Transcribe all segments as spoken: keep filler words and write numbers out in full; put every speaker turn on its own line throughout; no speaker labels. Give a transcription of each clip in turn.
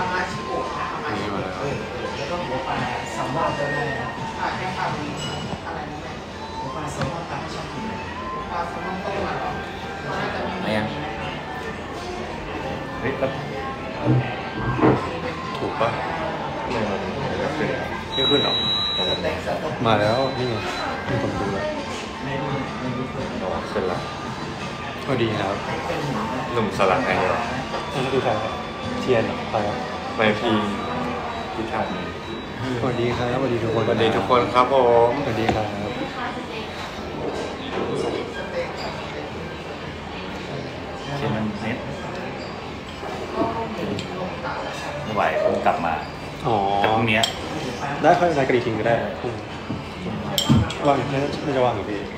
มาชิโกะนะมาชิโกะเออแล้วก็หัวปลาแซลมอนก็ได้นะแค่ปลาดีอะไรนะแม่หัวปลาแซลมอนปลาที่ชอบกินหัวปลาแซลมอนต้มมาหรอไม่ยัง
เฮ้ยถูกป่ะไม่มันไม่ขึ้นไม่ขึ้นหรอมาแล้วนี่ไงมีคนดูแล้วอ๋อขึ้นแล้วก็ดีครับหนุ่มสลัดไงเหรอนั่นคือใครเทียนเหรอใครไม่พีพิธานสวัสดีครับสวัสดีทุกคนสวัสดีทุกคนครับผมสวัสดีครับ
เขียนมันเน็ตไม่ไหวผมกลับมา
อ๋อ
แต่พรุ่งนี้
ได้ค่อยนายกระดิ่งก็ได้ว่างไม่จะว่างหรือพี่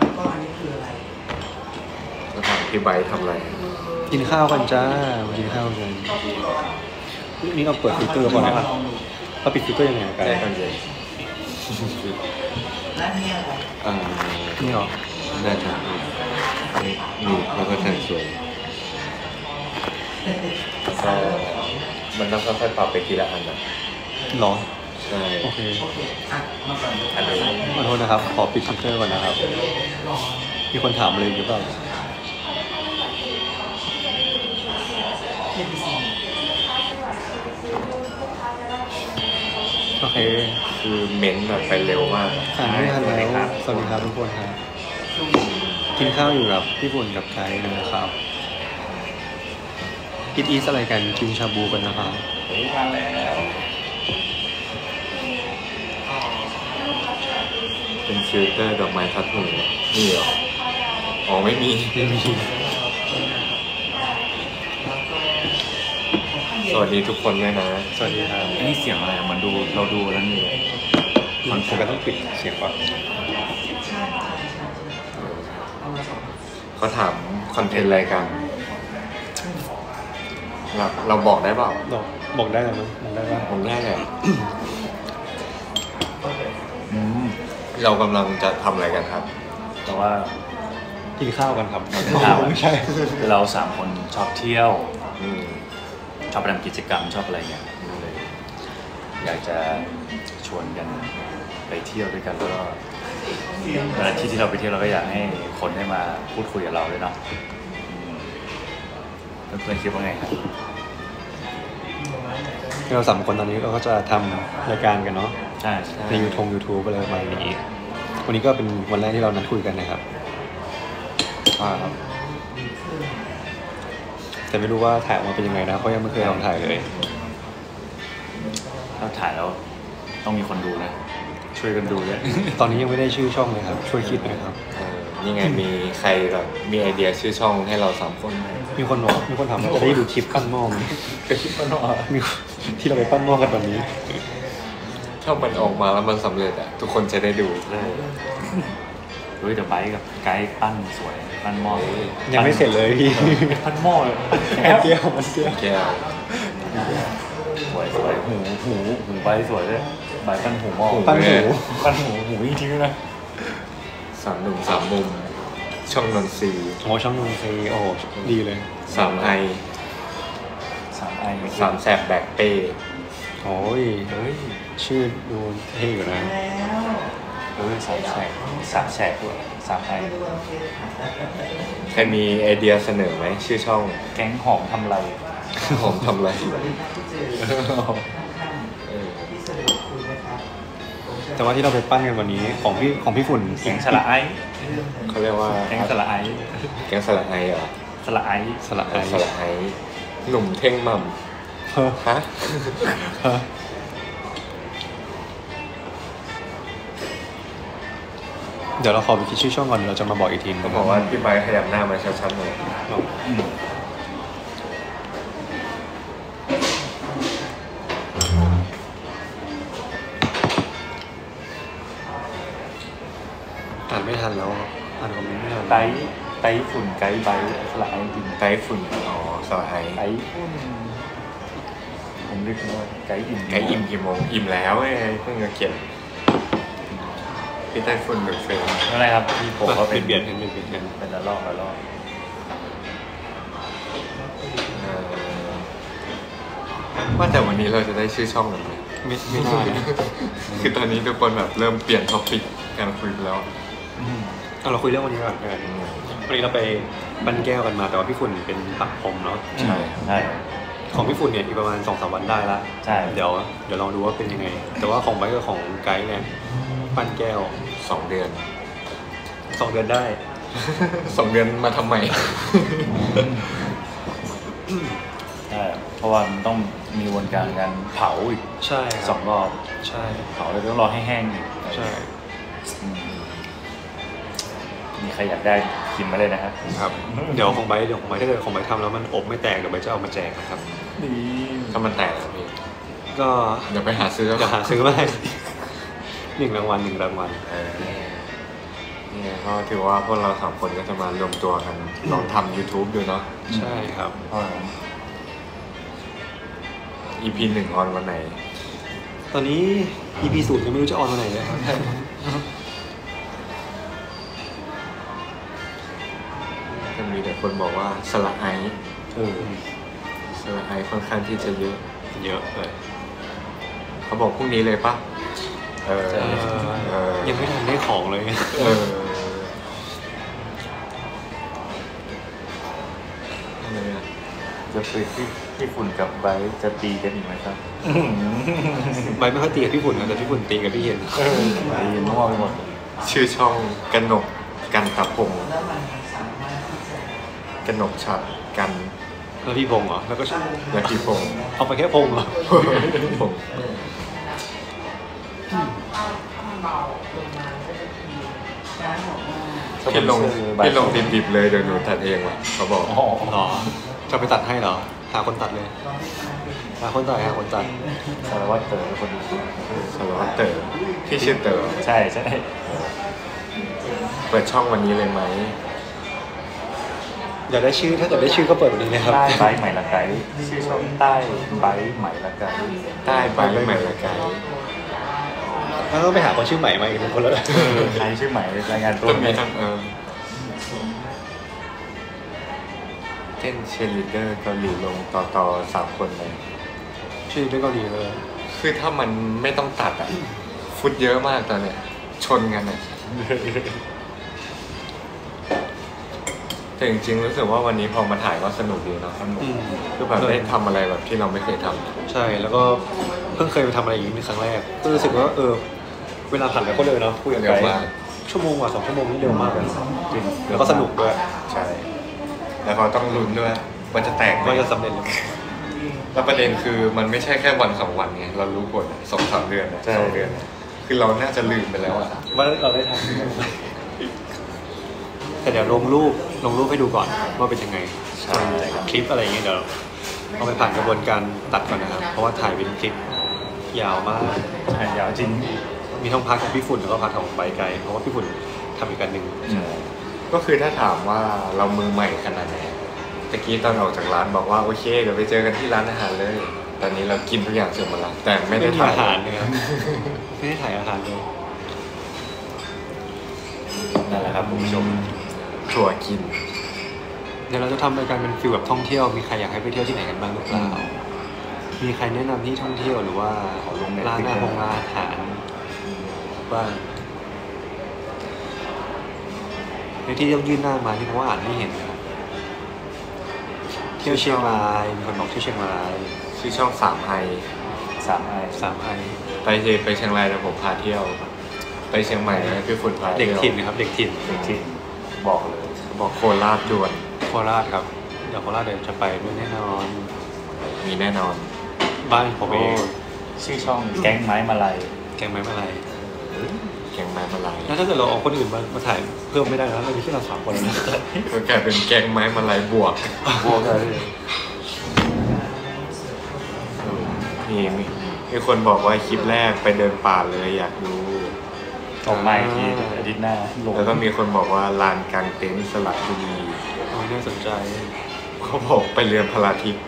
จะถามพี่ใบทำอะไร
กินข้าวกันจ้ามากินข้าวกันนี่เราเปิดฟิลเตอร์ก่อนนะครับเราปิดฟิลเตอร์ยังไงกัน
ได้กันเลยอ่า
นี่หรอ
ได้ครับนี่แล้วก็แทนส่วนก็มันต้องค่อยๆปรับไปทีละอันนะ
หรอ
ใช่
โอเค
อันนี้
ขอโทษนะครับขอปิดฟิลเตอร์ก่อนนะครับมีคนถามเลยหรือเปล่าโอเค
คือเม้นแบบไปเร็วมาก
อ่านไม่ทันแล้วสวัสดีครับทุกคนครับกินข้าวอยู่กับพี่บุญกับไกด์นะครับกินอีสอะไรกันกินชาบูกันนะครับ
ไม่ทานแล้ว
เป็นฟิลเตอร์ดอกไม้ทัดหูนี่เหรออ๋อไม่มี
ไม่มี
สวัสดีทุกคนด้วยนะ
สวัสดีครับ
นี่เสียงอะไรเหมือนดูเราดูแล้วนี่
มันควรจะต้องปิดเสียงก่อน
เขาถามคอนเทนต์อะไรกันเราเราบอกได้เปล่า
บอกได้ไหมบอกได้ว่า
ผมได้แหละเรากำลังจะทำอะไรกันครับ
แต่ว่า
กินข้าวกันครับ
ไม่ใช่เราสามคนชอบเที่ยวชอบทำกิจกรรมชอบอะไรเงี้ยเลยอยากจะชวนกันไปเที่ยวด้วยกันแล้วก็เวลาที่ที่เราไปเที่ยวเราก็อยากให้คนได้มาพูดคุยกับเราด้วยเนาะเพื่อนๆคิดว่าไงครับ
เราสามคนตอนนี้เราก็จะทำรายการกันเนาะ
ใช่
ในยูทูบยูทูบอะไรประมาณนี้วันนี้ก็เป็นวันแรกที่เรานัดคุยกันนะครับครับแต่ไม่รู้ว่าถ่ายออกมาเป็นยังไงนะเพราะยังไม่เคยลองถ่ายเลย
ถ้าถ่ายแล้วต้องมีคนดูนะช่วยกันดูเลย
ตอนนี้ยังไม่ได้ชื่อช่องเลยครับช่วยคิดหน่อยครับ
นี่ไงมีใครแบบมีไอเดียชื่อช่องให้เราสามคนไหม
มีคนบอกมีคนถามว่าจะได้ดูคลิปปั้นหม้อไหม
คลิปปั้นหม้อ
มีที่เราไปปั้นหม้อกันวันนี้
ถ้ามันออกมาแล้วมันสำเร็จอ่ะทุกคนจะได้ดู
เฮ้ยเดี๋ยวไบค์กับไกด์ปั้นสวยปั้นหม้อ
ยังไม่เสร็จเลยพี่
ปั้นหม้อเลย
มันเกี้ยวมันเกี้ยว
แก้ว
สวยสวยหูหูหูใบสวยเลยใบปั้นหูหม้อ
ปั้นหู
ปั้นหูหูจริงๆนะ
สามหนุ่มสามมุมช่องนนทรี
โอ้ช่องนนทรีโอ้ดีเลย
สามไอ
สามไอ
สามแสบแบกเป้
โอ้ยเฮ้ยชื่อดูเท่อยู่นะ
เออสามแสบสามแสบด้วยสามไอ
ใครมีไอเดียเสนอไหมชื่อช่อง
แก๊งหอมทำไร
หอมทำไร
แต่ว่าที่เราไปปั้นกันวันนี้ของพี่ของพี่ฝุ่น
แก๊งสละไอ
เขาเรียกว่า
แก๊งสละไอ
แก๊งสละไอเหรอ
สละไอ
สละไอ
สละไอหนุ่มเท่งมั่มฮะ
เดี๋ยวเราขอไปคิดชื่อช่องก่อนเราจะมาบอกอีกที
เขาบอกว่าพี่ใบขยับหน้ามาชัดๆหน่อย
อ่านไม่ทันแล้วอ่านคอมเมนต์ไม่ทัน
ไต้ไต้ฝุ่นไกด์ไบสละไอจริง
ไต้ฝุ่นอ๋อสละไอ
ไต้ฝุ่นผมนึกว่าไกด์อิ่ม
ไกด์อิ่มกี่โมงอิ่มแล้วไงเพิ่งจะเขียนพี่ไต้ฝุ่นแบบเฟรม
อะไรครับพี่ผมก็เป็น
เบียดเป็นเบียดเป็น
เป็นละลอกละลอก
ว่าแต่วันนี้เราจะได้ชื่อช่องหรือไม่
ไม่ไม่ได้
คือตอนนี้ทุกคนแบบเริ่มเปลี่ยนท็อปิกการคุยแล้ว
เอาเราคุยเรื่องวันนี้ก่อนกันวันนี้เราไปบันแก้วกันมาแต่ว่าพี่ฝุ่นเป็นปักผมเนาะ
ใช่ใช่
ของพี่ฝุ่นเนี่ยอีกประมาณสองสามวันได้ละ
ใช่
เดี๋ยวเดี๋ยวลองดูว่าเป็นยังไง แต่ว่าของไบค์กับของไกด์เนี่ยปั้นแก้ว
สองเดือน
สองเดือนได้
สองเดือนมาทำไม
ใช่เพราะว่ามันต้องมีวนการการเผาอีก
ใช่
สองรอบ
ใช่
เผาแล้วต้องรอให้แห้งอีก
ใช่
อืมมีใครอยากได้กินมาเลยนะครับ
ครับเดี๋ยวของไบค์เดี๋ยวของไบค์ถ้าเกิดของไบค์ทำแล้วมันอบไม่แตกเดี๋ยวไบค์จะเอามาแจกนะครับ
นี่
ถ้ามันแตกอะพี่
ก็
เดี๋ยวไปหาซื้อ
จะหาซื้อมาให้หนึ่งรางวัลหนึ่งรางวัล
เออนี่ก็ถือว่าพวกเราสามคนก็จะมารวมตัวกันลองทำ YouTube ดูเนาะ
ใช่ครับ
เพราะ
อี พี หนึ่งออนวันไหน
ตอนนี้ อี พี ศูนย์ยังไม่รู้จะออนวันไหนเลยครับ
จะมีแต่คนบอกว่าสละไอ
เออ
สละไอค่อนข้างที่จะเยอะ
เยอะเลย
เขาบอกพรุ่งนี้เลยปะเออ
เอ่อ
เออ
ยังไม่ทันได้ของเลย
เอออะไรอะ
จะไปที่ที่ฝุ่นกับไบร์ทจะตีกันอีกไหมครับ
ใบไม่ค่อยตีกับพี่ฝุ่นนะแต่พี่ฝุ่นตีกับพี่เย็น
ไอ้ยินมั่วไปหมด
ชื่อช่องกนกกันตะพง
แล้วมันสามารถที่จะ
กนกฉัดกัน
แล้วพี่พงษ์เหรอแล้วก็
และพี่พง
เอาไปแค่พงษ์เหรอ
ผม
ถ้าถ้าถ้ามันเบาลงมาก็จะทีร้านบอกว่า
พี่ลงพี่ลงดิบๆเลยเดี๋ยวหนูตัดเองว่ะเขาบอก
อ๋อ
หรอจะไปตัดให้เหรอหาคนตัดเลย
ลองให้ทานดู
หาคนตัดหาคนตัด
สารวัตรเต๋อคนนี้
สารวัตรเต๋อพี่ชื่อเต๋อ
ใช่ใช่
เปิดช่องวันนี้เลยไหม
อยากได้ชื่อถ้าเกิดได้ชื่อก็เปิดวันนี้นะครับ
ใต้ไบร์ทใหม่ละไกด์ชื่อช่องใต้ไบร์ทใหม่ละไกด์
ใต้ใบใหม่ละไกด์
แล้วต้องไปหาคนชื่อใหม่มาอีกหนึ่งคนแล้ว
ใครชื่อใหม่รายงานตัว
ต้อง
ไหม
มีทั้งเออเต้นเชียร์ลีดเดอร์เกาหลีลงต่อต่อสามคนเลย
ชื่อเรื่องเกาหลีเลย
คือถ้ามันไม่ต้องตัดอ่ะ ฟุตเยอะมากตอนเนี้ย ชนกันอ่ะ แต่จริงๆรู้สึกว่าวันนี้พอมาถ่ายก็สนุกดีเนาะ
อืม
คือแบบได้ทำอะไรแบบที่เราไม่เคยทำ
ใช่แล้วก็เพิ่งเคยไปทำอะไรอย่างนี้เป็นครั้งแรกก็รู้สึกว่าเออเวลาผ่านไปก็เร็วเนาะคุยกับ
เร็
ไก
ว
ด์
มาก
ชั่วโมงกว่าสองชั่วโมงนี่เร็วมากเลยจริงแล้วก็สนุกด้วย
ใช่ แล้วก็ต้องลุ้นด้วยว่าจะแตกไหม
ว่าจะสำเร็จหรือเปล่า
แล้วประเด็นคือมันไม่ใช่แค่วันสองวันไงเรารู้ผลอะสองสามเดือนอะสองเดือนอะคือเราน่าจะลืมไปแล้วอ่ะ
ว่าเราได้ทำแต่เดี๋ยวลงรูปลงรูปให้ดูก่อนว่าเป็นยังไง
ใช่ครับ
คลิปอะไรอย่างเงี้ยเดี๋ยวเอาไปผ่านกระบวนการตัดก่อนนะครับ เพราะว่าถ่ายเป็นคลิปยาวมาก
ใช่ยาวจริง
มีทั้งพาร์ทของพี่ฝุ่นแล้วก็พาร์ทของใบไกลเพราะว่าพี่ฝุ่นทำอีกกันหนึ่ง
ใช่
ก็คือถ้าถามว่าเรามือใหม่ขนาดไหนตะกี้ตอนออกจากร้านบอกว่าโอเคเดี๋ยวไปเจอกันที่ร้านอาหารเลย ตอนนี้เรากินทุกอย่างเสร็จหมดแล้วแต่ไม่ได้
มี
ถ่าย
อาหารเลยครับไม่ได้ถ่ายอาหารเลย
นั่นแหละครับคุณผู้ชม
ถั่วกิน
เดี๋ยวเราจะทำรายการเป็นฟิลแบบท่องเที่ยวมีใครอยากให้ไปเที่ยวที่ไหนกันบ้างหรือเปล่ามีใครแนะนำที่ท่องเที่ยวหรือว่า
ขอลงใน
ร้านอาหารร้านอาหารบ้างในที่ต้องยื่นหน้ามาที่เพราะว่าอ่านไม่เห็นนะครับเที่ยวเชียงรายมีคนบอกเที่ยวเชียงราย
ชื่อช่องสามไอ
สามไอ
สามไอ
ไปเจไปเชียงรายแล้วผมพาเที่ยว ไปเชียงใหม่นะพี่ฝุ่นพา
เด็
เที่
ก
ยว
ถิ่นนะครับเด็กถิ่น
เด็กที่บอกเลย
บอกโคราชด่วน
โคราชครับเดี๋ยวโคราชเดี๋ยวจะไปด้วยแน่นอน
มีแน่นอน
บ้านผมเอง
ชื่อช่องแก๊งไม้มาลัย
แกงไม้มาลัย
แกงไม้มาลาย
แล้วถ้าเกิดเราเอาคนอื่นมามาถ่ายเพิ่มไม่ได้นะเรามีแค่เราสามคนแล้วนะ
ก็กลายเป็นแกงไม้มาลายบวก
พวกเลย
มีมีมีคนบอกว่าคลิปแรกไปเดินป่าเลยอยากดู
ส่งมาอีกทีอาทิตย์หน้าลง
แล้วก็มีคนบอกว่าลานกลางเต็นท์สลับบุรี
โอ้ยน่าสนใจ
เขาบอกไปเรือนพลาทิพย์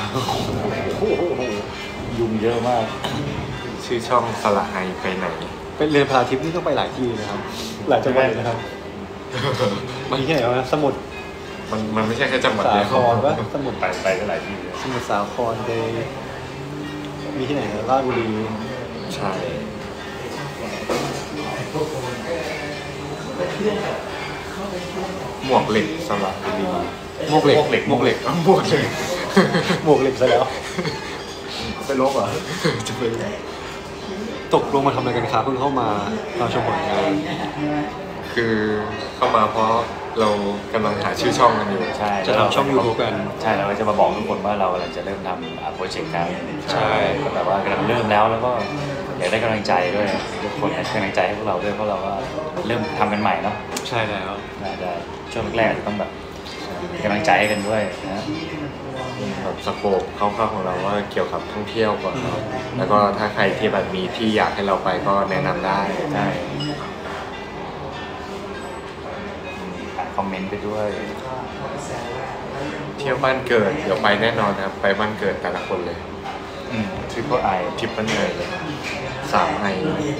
ยุงเยอะมาก
ชื่อช่องสละไอไปไหน
เป็นเรียนพาทิพย์นี่ต้องไปหลายที่นะครับ หลายจังหวัดเลยนะครับมีที่ไหนบ้างนะสมุทร
มันมันไม่ใช่แค่จังหวัด
สา
เดียว
ครวะสมุทร
ไปไปก็หลายที่เลย
สมุทรสาครเดย์มีที่ไหนราชบุรี
ใช่หมวกเหล็กสระบุรี
หมวกเหล็กหมวกเหล็กหมวกเหล็ก
หมวกเหล็ก
หมวกเหล็กซะแล้วเป็นลบเหรอ
จะเป็น
ตกลงมาทำอะไรกันครับเพิ่งเข้ามาเราชมผลงาน
คือเข้ามาเพราะเรากำลังหาชื่อช่องกันอยู่
ใช่
จะทำช่อง YouTube กัน
ใช่เราก็จะมาบอกทุกคนว่าเรากำลังจะเริ่มทำโปรเจกต์กัน
ใช่
ก็แบบว่ากำลังเริ่มแล้วแล้วก็อยากได้กำลังใจด้วยทุกคนให้กำลังใจให้พวกเราด้วยเพราะเราก็เริ่มทำกันใหม่เนาะ
ใช่แล้ว
อาจจะช่วงแรกๆอาจจะต้องแบบกำลังใจให้กันด้วยนะ
แบบสโคปคร่าวๆของเราว่าเกี่ยวกับท่องเที่ยวก่อนเนาะแล้วก็ถ้าใครที่แบบมีที่อยากให้เราไปก็แนะนำได้
ใช่อ่านคอมเมนต์ไปด้วย
เที่ยวบ้านเกิดเดี๋ยวไปแน่นอนนะครับไปบ้านเกิดแต่ละคนเลย
ทริปเปิลไอ
ทริปเปิลเนยเลยสามไอ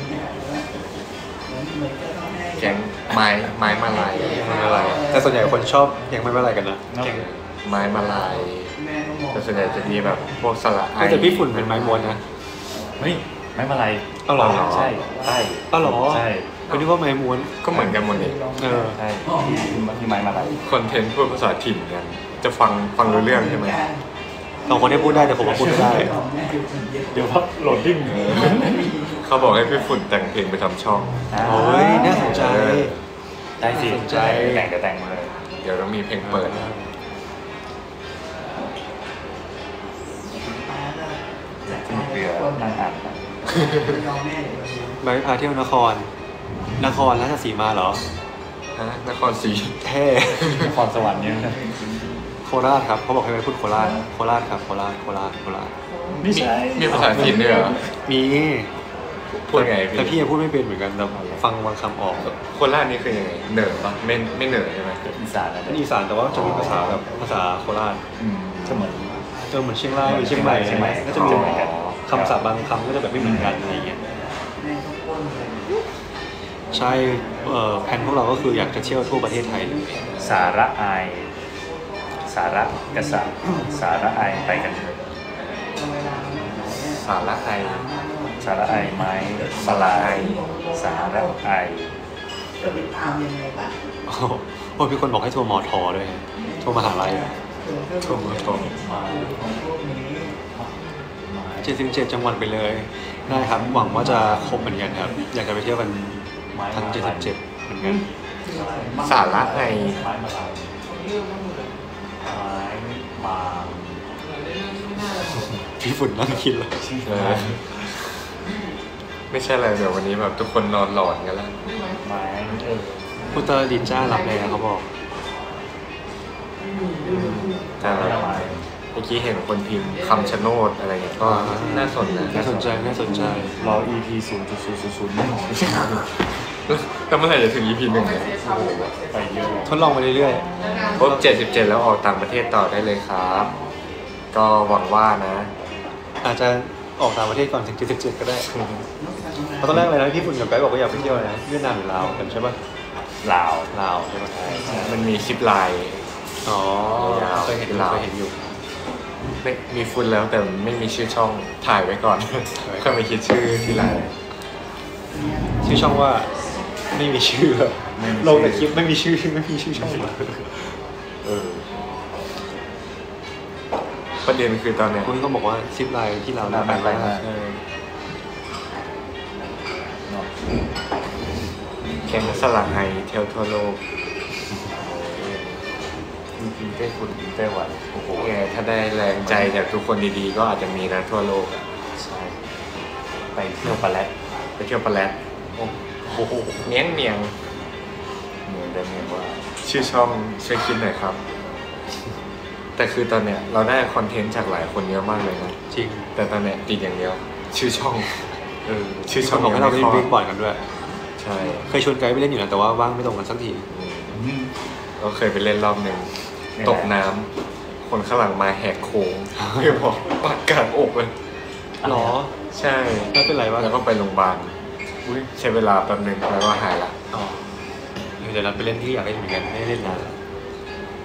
แก๊งไม้ไม้มาลาย
ไม่เป็นไรแต่ส่วนใหญ่คนชอบยังไม่เป็นไรกันนะ
ไม้มาลายแต่ส่วนใหญ่จะมีแบบพวกสระไอ
แต่พี่ฝุ่นเป็นไม้ม้วนนะ
เฮ้ยไม่มาไร
เอาเหรอ
ใช่ใช่
อ้าวเหรอ
ใช่
เป็นที่ว่าไม้ม้วน
ก็เหมือนกันหมดเลย
เออ
ใช่ที่ไม้มาไร
คอนเทนต์พูดภาษาถิ่นกัน จะฟังฟังรู้เรื่องใช่ไหม
สองคนได้พูดได้แต่ผมว่าพูดไม่ได้
เดี๋ยวว่าโหลดดิ้ง
เขาบอกให้พี่ฝุ่นแต่งเพลงไปทำช่อง
โอ้ยน่าสนใจ
ได้สิ
สนใจ
แต่งเดี๋ยวแต่งมาเลย
เดี๋ยวต้องมีเพลงเปิด
ขึ้นเรือนั่งอ่านกัน
ไปพาเที่ยวนคร นครราชสีมาเหรอ
ฮะนครศรี
แท้
นครสวรรค์เนี่ยนะ
โคราชครับเขาบอกให้ไปพูดโคราชโคราชครับโคราชโคราชโคราช
ไม่ใช่
มีภาษาถิ่นด้วยเหรอ
มี
พูดไง
แต่
พี่
พี่ยังพูดไม่เป็นเหมือนกันแต่ฟังบางคำออกแบบ
โคราชนี่คือยังไงเหนือปะไม่ไม่เหนือใช่ไหม
อีสานนะ
เป็นอีสานแต่ว่าจะมีภาษาแบบภาษาโคราช
อืมก็เหมือน
เจอเหมือนเชียงรายหรือเชียงใหม่
เชียงใหม่
ก็จะมี
เหมือนกัน
คำศัพท์บางคำก็จะแบบไม่เหมือนกันอะไรอย่างเงี้ยใช่เอ่อแผนพวกเราก็คืออยากจะเที่ยวทั่วประเทศไทยเลย
สาระอายสาระกษัตริย์สาระอายไปกันเถอะ
สาระไอ
สาระอายไม้สลายสาระอาย
โอ้โหโอ้ยมีคนบอกให้โทรมอทอด้วยโทรมหาลัย
โทรมาโทร
เจ็ดสิบเจ็ดจังหวัดไปเลยได้ครับหวังว่าจะครบเหมือนกันครับ อยากจะไปเที่ยวกันทั้งเจ็ดสิบเจ็ดเหมือนกัน
สาระไอ
ไม้มาลายไม้มา
พี่ฝุ่นนั่งคิดเลย
เออไม่ใช่อะไรเดี๋ยววันนี้แบบทุกคนนอนหลอนกันแล้ว
ไม้เออ
อุตรดิตถ์จ้าหลับแล้วเขาบอก
แต่แบบเมื่อกี้เห็นคนพิมพ์คำชะโนดอะไรเงี้ยก็น่าสนนะ
น่าสนใจน่าสนใจ
รอ อี พี ศูนย์จุดศูนย์ศูนย์ศูนย์หนึ่ง
แล้วเมื่อไหร่จะถึง อี พี หนึ่งเนี่ย
ไปเยอะ
ทดลองไปเรื่อย
ครบเจ็ดสิบเจ็ดแล้วออกต่างประเทศต่อได้เลยครับ ก็หวังว่านะ
ๆอาจจะออกต่างประเทศก่อนถึงเจ็ดสิบเจ็ดก็ได้เพราะตอนแรกเลยนะพี่ฝุ่นกับไกด์บอกว่าอยากไปเที่ยวอะไรนะเวียดนามหรือลาวกันใช่ปะ
ลาว
ลาวใช่ปะ
มันมีคลิปไลน์
อ๋อย
าว
เคยเห็นอยู่
ลาว
เคยเห็นอยู่
ไม่มีฟุตแล้วแต่ไม่มีชื่อช่องถ่ายไว้ก่อนค่อยไปคิดชื่อที่ไลน์
ชื่อช่องว่าไม่มีชื่อลงแต่คลิปไม่มีชื่อไม่มีชื่อช่อง
เออประเด็นคือตอนเนี้ย
คุณก็บอกว่าซิปไลน์ที่เรา
น่า
น่า
ไป
ไป
มาก
เออแข่งสลักไฮเที่ยวทั่วโลก
อีพีไต้ฝุ่นอีไต้หวันโอ้โห
ไงถ้าได้แรงใจจากทุกคนดีๆ ก็อาจจะมีนะทั่วโลกอะ
ใช่ไปเที่ยวปาแลต
ไปเที่ยวปาแลต
โอ้โห
เมียงเมียง
เหมือนเดิมเลยว่า
ชื่อช่องช่วยคิดหน่อยครับ แต่คือตอนเนี้ยเราได้คอนเทนต์จากหลายคนเยอะมากเลยนะ
จริง
แต่ตอนเนี้ยติดอย่างเดียว ชื่อช่อง
เออ
ชื่อช่อง
บอกให้เราไป
ยังไม่
เล่น
ครอบ
เวกบอร์ดกันด้วย
ใช่
เคยชวนไกด์ไปเล่นอยู่นะแต่ว่าว่างไม่ตรงกันสักที
อืม
เราเคยไปเล่นรอบหนึ่ง
นี่แหละ
ตกน้ำคนข้างหลังมาแหกโค้งเพื่อบอกปากกลางอกเลย
หรอ
ใช่
ไม่เป็นไรวะ
แล้วก็ไปโรงพยาบาล
อุ้ย
ใช้เวลาแป๊บหนึงแล้วก็หายละ
อ๋อเดี๋ยวเราไปเล่นที่อยากเล่นเหมือนกันไม่ได้เล่นนาน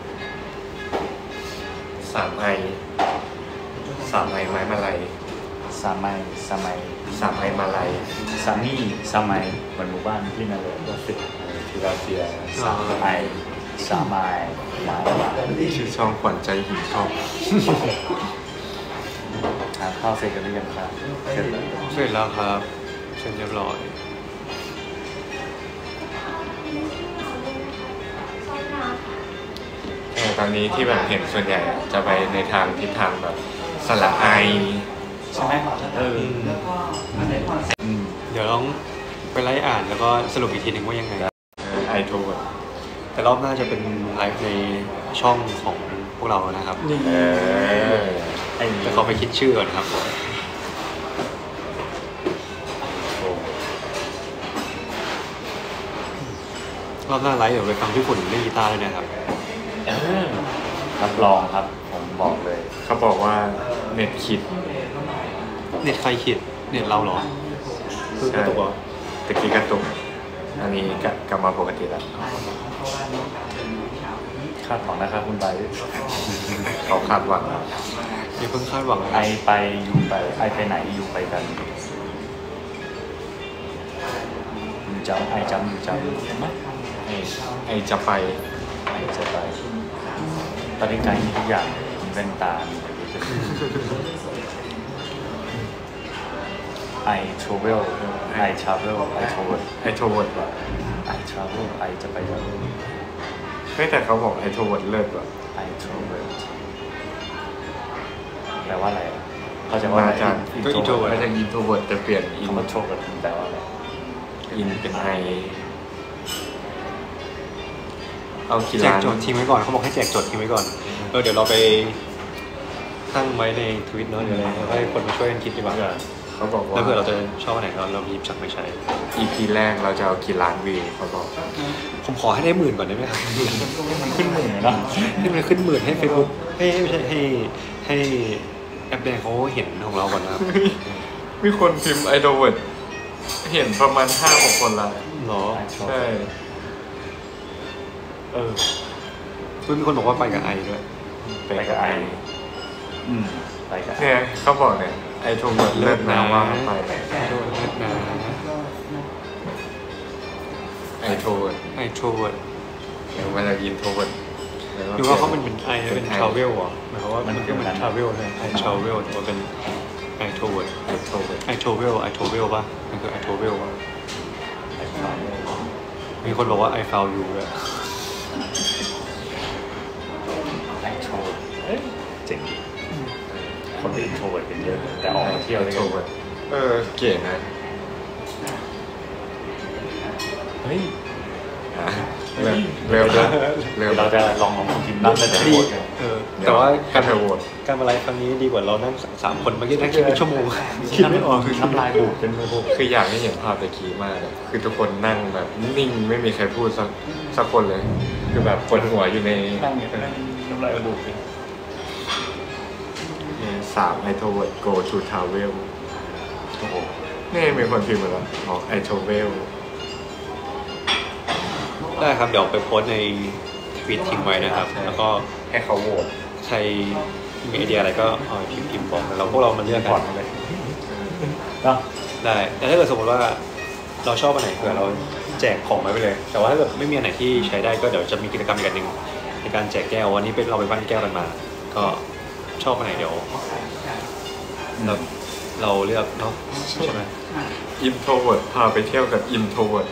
สามไอสามไอไม้มาลัย
สามัยสามัย
สามไอมาลัย
สามีสามัยเหมือนหมู่บ้านที่นั่นเลยก็สิบฟิลาเดลเฟียสาไอสามัยหลายหลาย
ชื่อช่องขวัญใจหินทอง
ทานข้าวเสร็จกันหรือยังครับเสร็จแล้ว
เสร็จแล้วครับเสร็จเรียบร้อย
แต่ตอนนี้ที่แบบเห็นส่วนใหญ่จะไปในทางทิศทางแบบสระไอ
ใช่ไหมเออ
แล้วก็อันไหนความ
อืม
เดี๋ยวต้องไปไลฟ์อ่านแล้วก็สรุปอีกทีหนึ่งว่ายังไง
ไอโทร
แต่รอบหน้าจะเป็นไลฟ์ในช่องของพวกเรานะครับ
เออ
ไอ้
แต่เขาไปคิดชื่อก่อนครับ
โอ้
รอบหน้าไลฟ์เดี๋ยวไปฟังพี่ฝุ่นเล่นกีตาร์ด้วยนะครับ
เออรับรองครับผมบอกเลย
เขาบอกว่าเน็ตคิด
เน็ตใครคิดเน็ตเราเหรอคือกระตุกเหรอ
ตะกี้กระตุกอันนี้กลับมาปกติแล้ว
คาดหวังนะครับคุณไบร์ท
เขาคาดหวังแล้ว
อย่าเพิ่งคาดหวังนะ
ไอไปอยู่ไปไอไปไหนอยู่ไปกันอยู่จำไอจำอยู่จำไหม
ไอไอจะไป
ไอจะไปตอนนี้ไกลมีทุกอย่างมีแว่นตามีอะไรด้วยไอทราเวลไอทราเวลไอทราเวล
ไอโทรเวิร์ดว่ะ
ไอทราเวลไอจะไปทราเวล
เฮ้ยแต่เขาบอกไอโทรเวิร์ดเลิศว่ะ
ไอทราเวลแปลว่าอะไรอ่ะเขาจะว่าอะไร
มาจาก
ก็อินโทรเวิร์
ไม่
ด
ใช่อินโทรเวิร์ดแต่เปลี่ยนอิน
คำว่าโทรกับแปลว่าอะไร
อินเป็นไอเอากี่
แจก
ล้าน
โจทย์ทิ้งไว้ก่อนเขาบอกให้แจกโจทย์ทิ้งไว้ก่อนเออเดี๋ยวเราไปตั้งไว้ในทวิตเนาะเดี๋ยวอะไรแล้วให้คนมาช่วยกันคิดดีกว่า
เขาบอกว่า
แล้วเผื่อเราจะชอบอันไหนเราเราหยิบจากไปใช้
อี พี แรกเราจะเอากี่ล้านวิวเขาบอก
ผมขอให้ได้หมื่นก่อนได้ไหมครับ
มันขึ้นหมื่นเลยเนาะ
ให้มันขึ้นหมื่นให้เฟซบุ๊กให้ไม่ใช่ให้ให้แอปแดงเขาเห็นของเราก่อนนะครับ
มีคนพิมพ์ไอโทรเวิร์ดเห็นประมาณห้าหกคนละ
เหรอ
ใช่
เออ
เพื่อนมีคนบอกว่าไปกับไอด้วย
ไปกับไออืมไปกับไอ
เนี่ยเขาบอกเนี่ยไอโทรเวิร์ดเลิศนะว่าไป
โทรเลิศนะ
ไอโทรเวิร์ด
ไอโทรเวิร์ด
เดี๋ยวมาจากอินโทรเวิร์ด
หรือว่าเขาเป็นเป็นไอเป็นทราเวลเหรอหมายความว่ามันก็เป็นทราเวลใช่ไอทราเวลแต่ว่าเป็นไอโทรเวิร์ด
ไอโทรเวิร์ด
ไอโทรเวลไอโทรเวลป่ะมันคือไอโทรเวลป่ะ
ไอทราเวล
มีคนบอกว่าไอฟาวยูด้วย
ไอโทรเอ้ยเจ๋งดีคนเป็นอินโทรเวิร์ดกันเยอะแต่ออกมาเที่ยว
ไอ
ด้วย
โทร
กัน
เวิร์ดเออเก๋นะ
เฮ้ย
อ่ะเร็วเร็วด้วยเร็ว
เราจะลองลองกินบ้างแต่จะโหวตกัน
เออแต่ว่า
การ
การ
เทอร์โหวต
การมาไลฟ์ครั้งนี้ดีกว่าเรานั่งสามคนเมื่อกี้นั่งคิดเป็นชั่วโมงคิดไม่ออก
คือน้ำลายบูดเป็นมือบูด
คืออยากให้เห็นภาพตะกี้มากอะคือทุกคนนั่งแบบนิ่งไม่มีใครพูดสักสักคนเลย คือแบบคนหัวอยู่ใน
นั่งอย่างนั้นน้ำลายบูดเลย
สามไอโทรเวิร์ด go to travel
โอ้โห
นี่มีคนพิมพ์มาแล้วบอกไอโทรเวล
ได้ครับเดี๋ยวไปโพสต์ในทวิตทิ้งไว้นะครับ แล้วก็
ให้เขาโหวต
ใครมีไอเดียอะไรก็เอาไปพิมพ์พิมพ์บอกกันแล้วพวกเรามาเลือก
ก่อน
กัน
เลยเนาะ
ได้ แต่ถ้าเกิดสมมติว่าเราชอบอันไหนเผื่อเราแจกของไว้ไปเลย แต่ว่าถ้าเกิดไม่มีอันไหนที่ใช้ได้ก็เดี๋ยวจะมีกิจกรรมอีกอันหนึ่งในการแจกแก้ววันนี้เป็นเราไปบ้านแก้วกันมา ก็ชอบอันไหนเดี๋ยวเราเราเลือกเนาะใช่ไหม
อินโทรเวิร์ดพาไปเที่ยวกับอินโทรเวิร์ด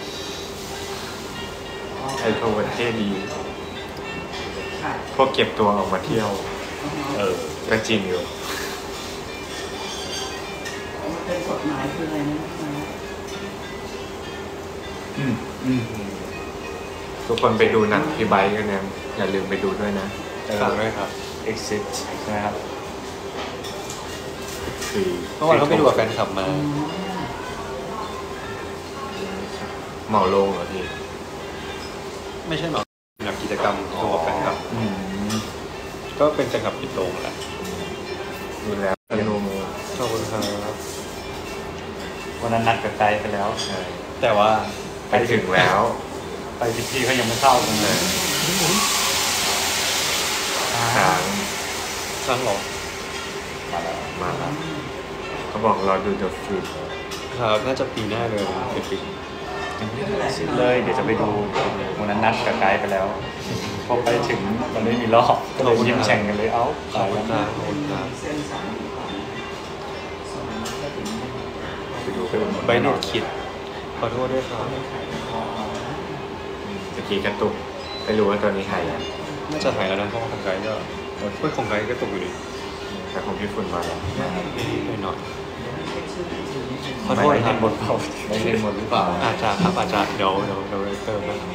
ไอโทรเวิร์ดเท่ดีพวกเก็บตัวออกมาเที่ยว
เออ
ก็จริงอยู่
เป็นกฎหมายคืออะไรนะ
อืมอืม
ทุกคนไปดูหนังพี่ไบค์กันนะอย่าลืมไปดูด้วยนะ
ฝากด้วยครับ
exit ใช่ไหมครับ
คือ
เมื่อวานเขาไปดูกับแฟนคลับมา
เหมาลงเหรอพี่
ไม่ใช่หรอกแบบกิจกรรมดูกับแฟนคลับ
อืม
ก็เป็นแฟนคลับปิดโรงแหละ
ดูแล้วอนุโม
ขอบคุณครับ
วันนั้นนัดกับไกด์ไปแล้ว
ใช่
แต่ว่า
ไปถึงแล้ว
ไปสิบทีเขายังไม่เข้ากันเลย
ทาง
ครั้งหรอ
มาแล้ว
มาแล้วเขาบอกเราดูเดอะฟิล
ครับน่าจะปีหน้าเลยเป็นปี
ยังไม่ได้ซื้อเลยเดี๋ยวจะไปดูวันนั้นนัดกับไกด์ไปแล้วพอไปถึงมันไม่มีรอบก็เลยยิ้มแฉ่งกันเลยเอ้า
ขอบ
ตาย
คุ
แล้
ณ
ว
ครับขอบคุณครับ
เส้นสายสมัยนั้นก็ถึง
ไปดูไปอุดหนุน
ใบเน็ตคิดขอโทษด้วยครับ
ตะกี้กระตุกไม่รู้ว่าตัวนี้หายยัง
น่าจะหายแล้วนะเพราะว่าของไกด์ก็เฮ้ยของไกด์ก็ตกอยู่ดี
แต่ของพี่ฝุ่นมาแล้ว
นิดหน่อยข
ข
อ
อ
โท
โท
ษ
ษ
ค
ค
รั
รับ บทเปล่า
ไม่เล่นหมดหรือเปล่า
อาจจะครับอาจจะเดี๋ยวเดี๋ยวเดี๋ยวเติมนะครับ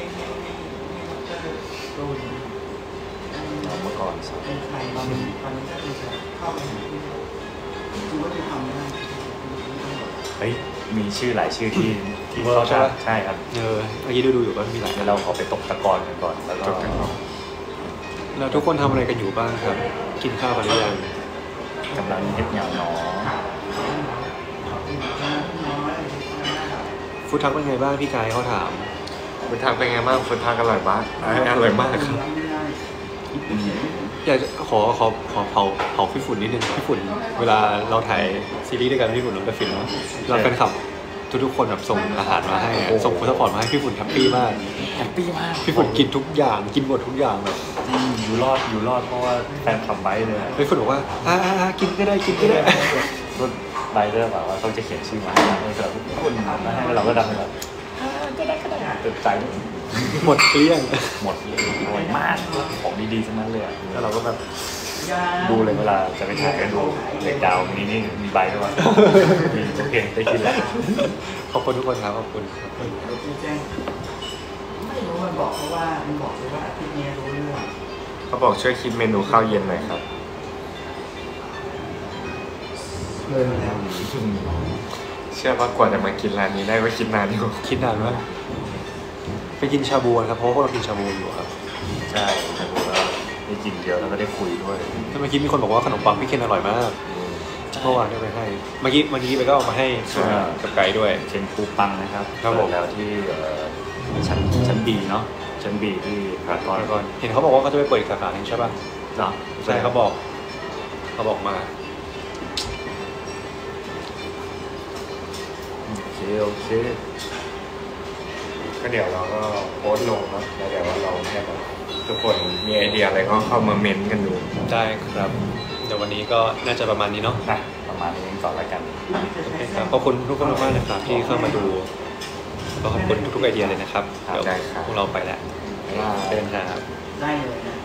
เอามาก่อนสิ
เป็นใครตอนนี้ตอนนี้ก็คือเข้าไปดูว่าจะทำได้
เฮ้ยมีชื่อหลายชื่อที่ที่เขาจะใช่ครับ
เออเมื่อกี้ดูดูอยู่ก็มีหลาย
เดี๋ยวเราขอไปตกตะกอนกันก่อนแล้วก็
จบกันเนาะ
แล้วทุกคนทำอะไรกันอยู่บ้างครับ กินข้าวกันหรือยัง
กำลังเฮ็ดเหงาหนอ
ฟู้ดทักเป็นไงบ้างพี่กายเขาถาม
คุณทางเป็นไงบ้างคุณทางอร่อยมากอร่อยมากครับ
อยากจะขอขอขอเผาเผาพี่ฝุ่นนิดนึงพี่ฝุ่นเวลาเราถ่ายซีรีส์ด้วยกันพี่ฝุ่นเราจะฟินเนาะเราแฟนคลับทุกๆคนแบบส่งอาหารมาให้อะส่งฟู้ดซัพพอร์ตมาให้พี่ฝุ่นแฮปปี้มาก
แฮปปี้มาก
พี่ฝุ่นกินทุกอย่างกินหมดทุกอย่างแบบ
จริงอยู่รอดอยู่รอดเพราะว่าแฟนคลับไบค์เลย
พี่ฝุ่นบอกว่าอ่าอ่าอ่ากินก็ได้กินก็ได้
รุ่นไบค์เดอร์แบบว่าเขาจะเขียนชื่อมาให้เราแต่ทุกคนมาให้เราก็ดังแบบก็ได้ก็ได้ตื่นใจ
หมดเกลี้ยง
หมดเลยอร่อยมากของดีๆทั้งนั้นเลยอะแล้วเราก็แบบดูเลยเวลาจะไปถ่ายก็ดูเด็กดาวนี้นี่มีใบด้วยวะมีโอเคได้กินแล้ว
ขอบคุณทุกคนครับขอบคุณครับ
แจ้งไม่รู้มันบอกเพราะว่ามันบอกเลยว่าอาทิตย์นี้รู้เรื่อง
เขาบอกช่วยคิดเมนูข้าวเย็นหน่อยครับ
เลยแล้ว
เชื่อว่ากว่าจะมากินร้านนี้ได้ก็คิดนานอยู่
คิดนานมากไปกินชาบูกันครับเพราะว่าพวกเรากินชาบูอยู่ครับ
ใช่แต่ว่าได้กินเดียวแล้วก็ได้คุยด้วย
เมื่อกี้มีคนบอกว่าขนมปังพี่เคนอร่อยมากเมื่อวานได้ไปให้เมื่อกี้เมื่อกี้ไปก็เอามาให้กับไก่ด้วย
เชนปูปังนะครับ
ครับผม
เปิดแล้วที่เอ่อชั้นชั้นบีเนาะชั้นบีที่พารากอน
ก่อนเห็นเขาบอกว่าเขาจะไปเปิดอีกสาขาหนึ่งใช่ป่ะ
เนาะ
ใช่เขาบอกเขาบอกมา
โอเคโอเค
ก็เดี๋ยวเราก็โพสต์ลงเนาะแล้วเดี๋ยวว่าเราแค่แบบทุกคนมีไอเดียอะไรก็เข้ามาเม้นต์กันดู
ได้ครับเดี๋ยววันนี้ก็น่าจะประมาณนี้เนาะ
นะประมาณนี้ก่อนแล้วกัน
โอเคครับขอบคุณทุกคนมากๆนะครับที่เข้ามาดูแล้วก็ขอบคุณทุกๆไอเดียเลยนะครับเดี๋ยวพวกเราไปแล้ว
บ๊ายบาย
เดินทางครับ
ได้เลยนะ